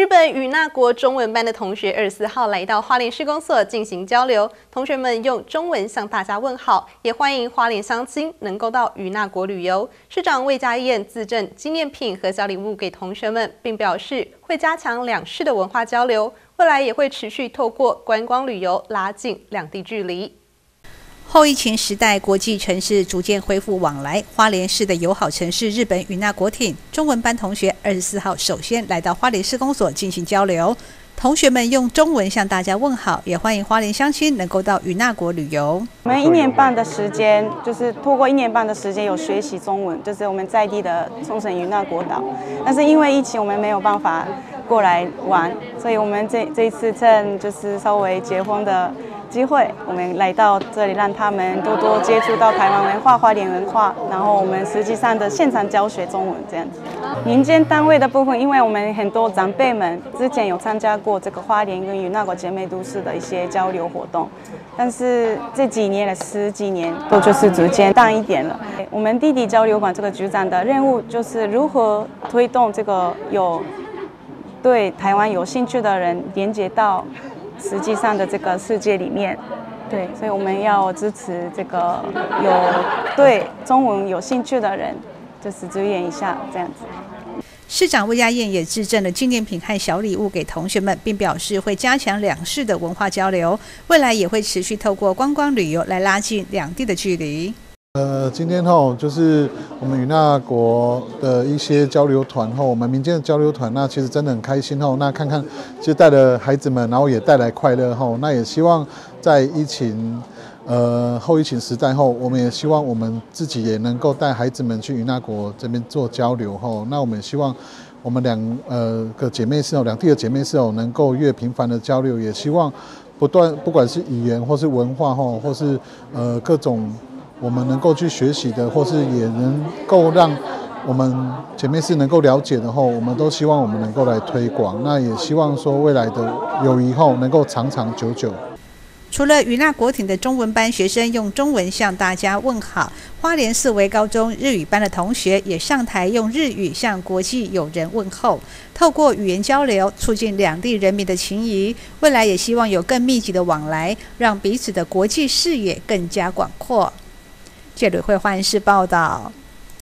日本与那国中文班的同学24号来到花莲市公所进行交流，同学们用中文向大家问好，也欢迎花莲乡亲能够到与那国旅游。市长魏家燕自赠纪念品和小礼物给同学们，并表示会加强两市的文化交流，未来也会持续透过观光旅游拉近两地距离。 后疫情时代，国际城市逐渐恢复往来。花莲市的友好城市日本与那国町中文班同学24号首先来到花莲市公所进行交流，同学们用中文向大家问好，也欢迎花莲乡亲能够到与那国旅游。 我们1年半的时间，就是透过1年半的时间有学习中文，就是我们在地的冲绳与那国岛。但是因为疫情，我们没有办法过来玩，所以我们这一次趁就是稍微解封的机会，我们来到这里，让他们多多接触到台湾文化、花莲文化，然后我们实际上的现场教学中文这样子。民间单位的部分，因为我们很多长辈们之前有参加过这个花莲跟与那国姐妹都市的一些交流活动，但是这几年了10几年都就是逐渐淡一点了。我们地底交流馆这个局长的任务就是如何推动这个对台湾有兴趣的人连接到实际上的这个世界里面，对，所以我们要支持这个对中文有兴趣的人，就是支援一下这样子。 市长魏家燕也致赠了纪念品和小礼物给同学们，并表示会加强两市的文化交流，未来也会持续透过观光旅游来拉近两地的距离。 今天就是我们与那国的一些交流团我们民间的交流团，那其实真的很开心那看看其实带了孩子们，然后也带来快乐那也希望在疫情后疫情时代我们也希望我们自己也能够带孩子们去与那国这边做交流那我们也希望我们两地的姐妹市能够越频繁的交流，也希望不管是语言或是文化或是各种我们能够去学习的，或是也能够让我们姐妹市能够了解的我们都希望我们能够来推广。那也希望说未来的友谊能够长长久久。 除了与那国町的中文班学生用中文向大家问好，花莲市维高中日语班的同学也上台用日语向国际友人问候，透过语言交流促进两地人民的情谊，未来也希望有更密集的往来，让彼此的国际视野更加广阔。记者吕慧焕视报道。